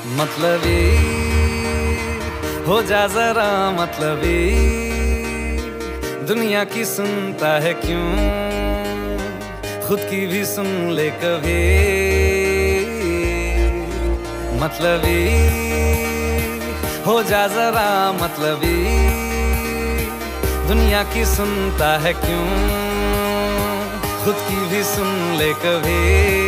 मतलबी हो जा जरा मतलबी, दुनिया की सुनता है क्यों, खुद की भी सुन ले कभी। मतलबी हो जा जरा मतलबी, दुनिया की सुनता है क्यों, खुद की भी सुन ले कभी।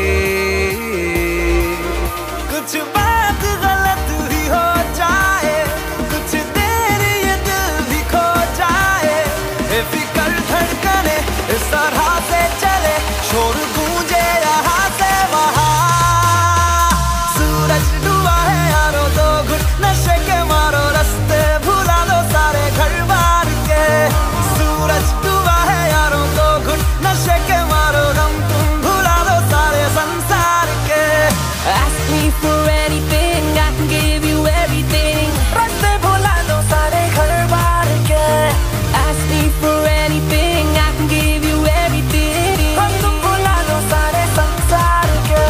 कुछ बात गलत भी हो जाए, कुछ देर ये दिल भी खो जाए, बेफिक्र धड़कने इस तरह से चले, शोर गूंजे यहाँ से वहाँ। सूरज डूबा है यारो, तो घुट नशे के मारो, रास्ते भुला दो सारे घर बार के। सूरज डूबा है यारो, तो घुट नशे के मारो, गम तुम भुला दो सारे संसार के। Ask me for anything, I can give you everything. रास्ते भुला दो सारे घर बार के। Ask me for anything, I can give you everything. गम तुम भुला दो सारे संसार के।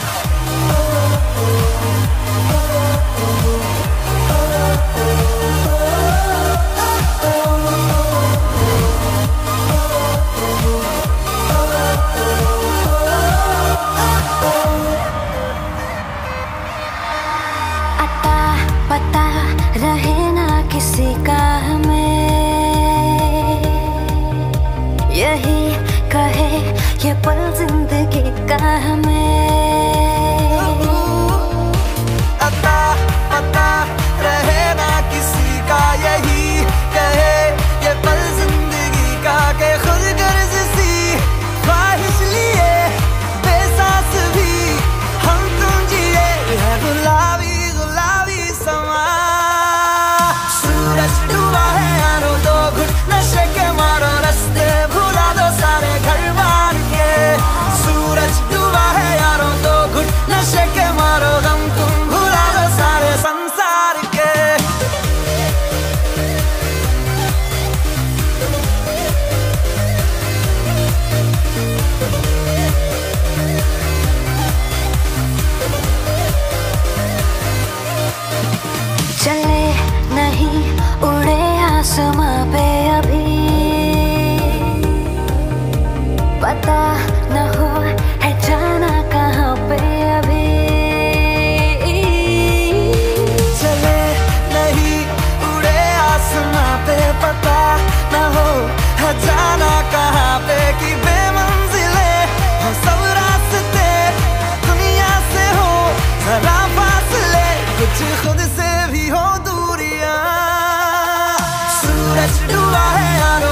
पता रहे ना किसी का हमें, यही कहे ये पल जिंदगी का हमें। अता पता रहे ना किसी का, यही कहे ये पल जिंदगी का, के खुद गर्ज सी ख्वाहिश लिए बेसास भी हम तुम जिए है गुलाबी गुलाबी समा। सूरज डूबा है यारो, तो घुट नशे के मारो, रास्ते भुला दो सारे घर बार के। सूरज डूबा है यारो, तो घुट नशे के मारो, गम तुम भुला दो सारे संसार के। चले नहीं उड़े आसमां पे अभी, पता न हो है जाना कहाँ पे अभी। चले नहीं उड़े आसमां पे, पता न हो है जाना कहाँ पे, कि बेमंजिले हो सब रास्ते, दुनिया से हो जरा फासले, कुछ खुद से भी हो दूरियां। सूरज डूबा है यारो,